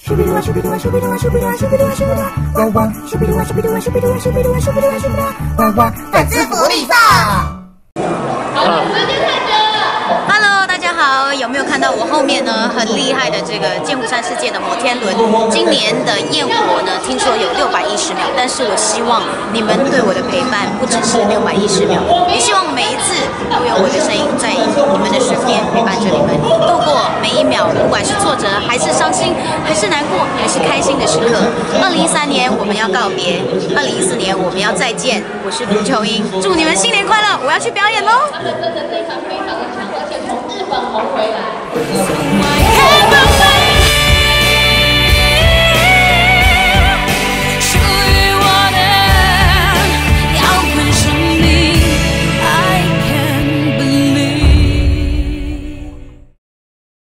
粉丝福利放。Hello， 大家好，有没有看到我后面呢？很厉害的这个剑湖山世界的摩天轮，今年的焰火呢，听说有610秒，但是我希望你们对我的陪伴不只是610秒，也希望每一次都有我的声音在你们的身边陪伴着你们，度过每一秒，不管是挫折，还是伤心，还是难过，还是开心的时刻。2013年我们要告别，2014年我们要再见。我是卢秋英，祝你们新年快乐！我要去表演喽。这次非常非常的强，而且从日本红回来。